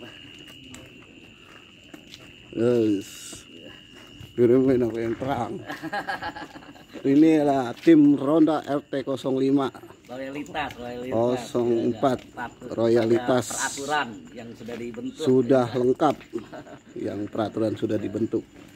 Kirimin aku yang terang. Ini adalah tim Ronda RT 05 Loyalitas 04 Royalitas. Peraturan yang sudah dibentuk. Sudah lengkap. Yang peraturan sudah dibentuk.